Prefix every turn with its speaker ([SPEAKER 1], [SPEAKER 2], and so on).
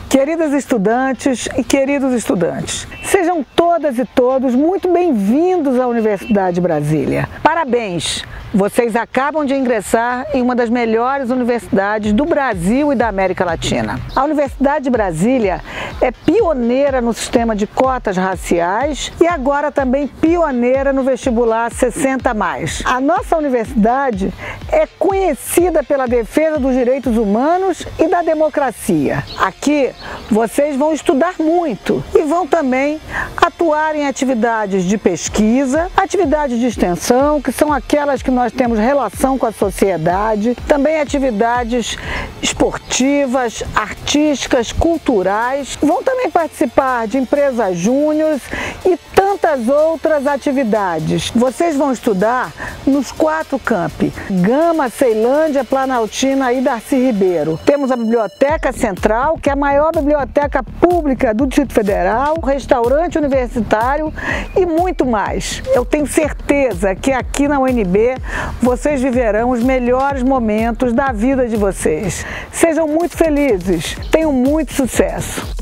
[SPEAKER 1] Queridas estudantes e queridos estudantes, sejam todas e todos muito bem-vindos à Universidade de Brasília. Parabéns! Vocês acabam de ingressar em uma das melhores universidades do Brasil e da América Latina. A Universidade de Brasília é pioneira no sistema de cotas raciais e agora também pioneira no vestibular 60+. A nossa universidade é conhecida pela defesa dos direitos humanos e da democracia. Aqui vocês vão estudar muito e vão também atuar em atividades de pesquisa, atividades de extensão, que são aquelas que nós temos relação com a sociedade, também atividades esportivas, artísticas, culturais. Vão também participar de empresas júniores e tantas outras atividades. Vocês vão estudar nos 4 campi: Gama, Ceilândia, Planaltina e Darcy Ribeiro. Temos a Biblioteca Central, que é a maior biblioteca pública do Distrito Federal, o restaurante universitário e muito mais. Eu tenho certeza que aqui na UNB vocês viverão os melhores momentos da vida de vocês. Sejam muito felizes, tenham muito sucesso!